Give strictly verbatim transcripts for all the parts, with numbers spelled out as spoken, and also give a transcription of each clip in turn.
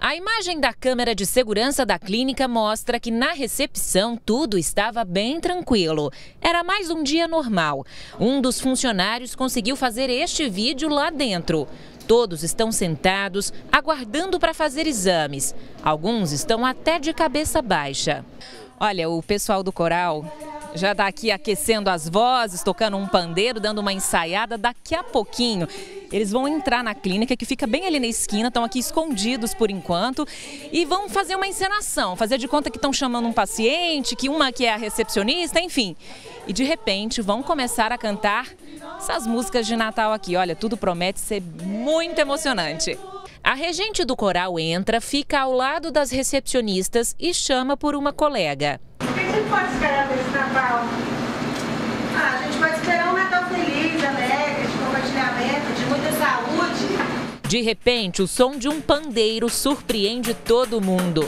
A imagem da câmera de segurança da clínica mostra que na recepção tudo estava bem tranquilo. Era mais um dia normal. Um dos funcionários conseguiu fazer este vídeo lá dentro. Todos estão sentados, aguardando para fazer exames. Alguns estão até de cabeça baixa. Olha, o pessoal do coral já está aqui aquecendo as vozes, tocando um pandeiro, dando uma ensaiada. Daqui a pouquinho eles vão entrar na clínica, que fica bem ali na esquina, estão aqui escondidos por enquanto, e vão fazer uma encenação, fazer de conta que estão chamando um paciente, que uma que é a recepcionista, enfim. E de repente vão começar a cantar essas músicas de Natal aqui. Olha, tudo promete ser muito emocionante. A regente do coral entra, fica ao lado das recepcionistas e chama por uma colega. O que a gente pode esperar desse Natal? Ah, a gente pode esperar um Natal feliz, alegre, de compartilhamento, de muita saúde. De repente, o som de um pandeiro surpreende todo mundo.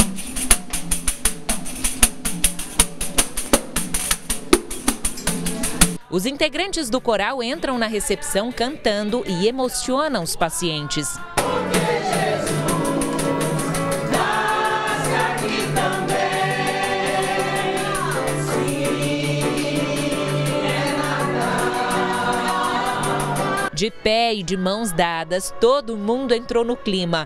Os integrantes do coral entram na recepção cantando e emocionam os pacientes. De pé e de mãos dadas, todo mundo entrou no clima.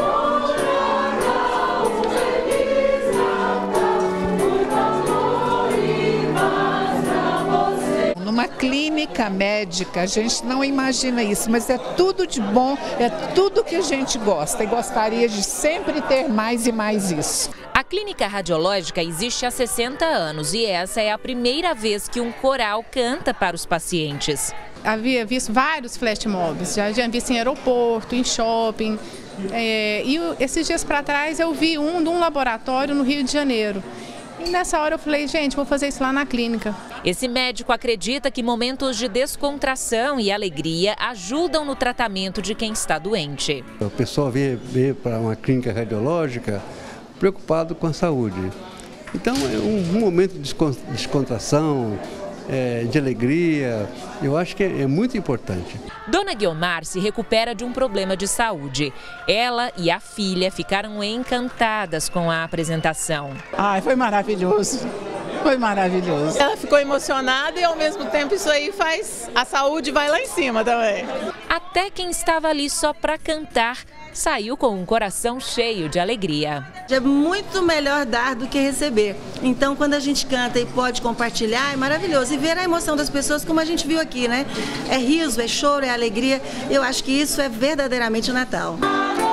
Numa clínica médica, a gente não imagina isso, mas é tudo de bom, é tudo que a gente gosta e gostaria de sempre ter mais e mais isso. A clínica radiológica existe há sessenta anos e essa é a primeira vez que um coral canta para os pacientes. Havia visto vários flash mobs, já tinha visto em aeroporto, em shopping, é, e esses dias para trás eu vi um de um laboratório no Rio de Janeiro. E nessa hora eu falei, gente, vou fazer isso lá na clínica. Esse médico acredita que momentos de descontração e alegria ajudam no tratamento de quem está doente. O pessoal vem, vem para uma clínica radiológica preocupado com a saúde. Então é um, um momento de descontração, é, de alegria, eu acho que é, é muito importante. Dona Guiomar se recupera de um problema de saúde. Ela e a filha ficaram encantadas com a apresentação. Ai, foi maravilhoso. Foi maravilhoso. Ela ficou emocionada e ao mesmo tempo isso aí faz a saúde vai lá em cima também. Até quem estava ali só para cantar saiu com um coração cheio de alegria. É muito melhor dar do que receber. Então, quando a gente canta e pode compartilhar, é maravilhoso. E ver a emoção das pessoas, como a gente viu aqui, né? É riso, é choro, é alegria. Eu acho que isso é verdadeiramente o Natal.